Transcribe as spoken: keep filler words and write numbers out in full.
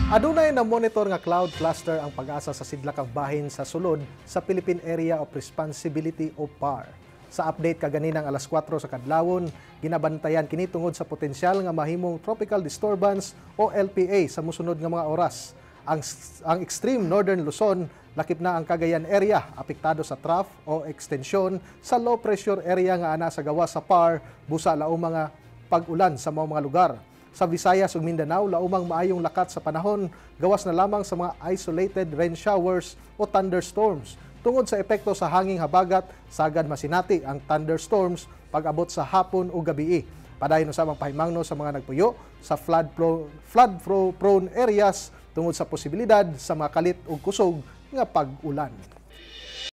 Adunay na monitor nga cloud cluster ang pag-asa sa sidlakang bahin sa sulod sa Philippine Area of Responsibility o P A R. Sa update kaganinang alas kwatro sa kadlawon, ginabantayan kini tungod sa potensyal nga mahimong tropical disturbance o L P A sa mosunod nga mga oras. Ang, ang extreme northern Luzon, lakip na ang Cagayan area, apektado sa trough o extension sa low pressure area nga ana sa gawas sa P A R, busa laong mga pag-ulan sa mga lugar. Sa Visayas ug Mindanao, laumang maayong lakat sa panahon, gawas na lamang sa mga isolated rain showers o thunderstorms. Tungod sa epekto sa hanging habagat, sagad masinati ang thunderstorms pag-abot sa hapon o gabi. Padayon sa mga pahimangno sa mga nagpuyo sa flood pro, flood prone areas tungod sa posibilidad sa mga kalit ug kusog nga pag-ulan.